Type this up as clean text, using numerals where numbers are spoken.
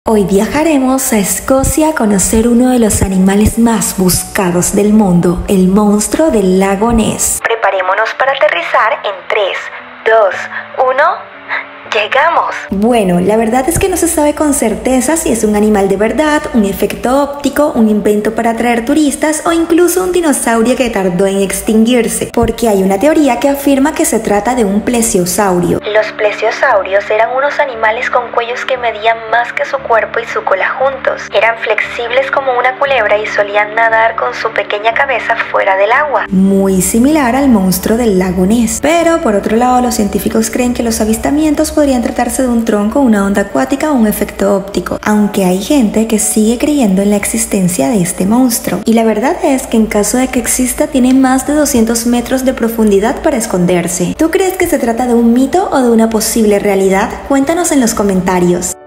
Hoy viajaremos a Escocia a conocer uno de los animales más buscados del mundo, el monstruo del lago Ness. Preparémonos para aterrizar en 3, 2, 1... ¡Llegamos! Bueno, la verdad es que no se sabe con certeza si es un animal de verdad, un efecto óptico, un invento para atraer turistas o incluso un dinosaurio que tardó en extinguirse, porque hay una teoría que afirma que se trata de un plesiosaurio. Los plesiosaurios eran unos animales con cuellos que medían más que su cuerpo y su cola juntos. Eran flexibles como una culebra y solían nadar con su pequeña cabeza fuera del agua. Muy similar al monstruo del lago Ness. Pero por otro lado, los científicos creen que los avistamientos podrían tratarse de un tronco, una onda acuática o un efecto óptico, aunque hay gente que sigue creyendo en la existencia de este monstruo. Y la verdad es que en caso de que exista, tiene más de 200 metros de profundidad para esconderse. ¿Tú crees que se trata de un mito o de una posible realidad? Cuéntanos en los comentarios.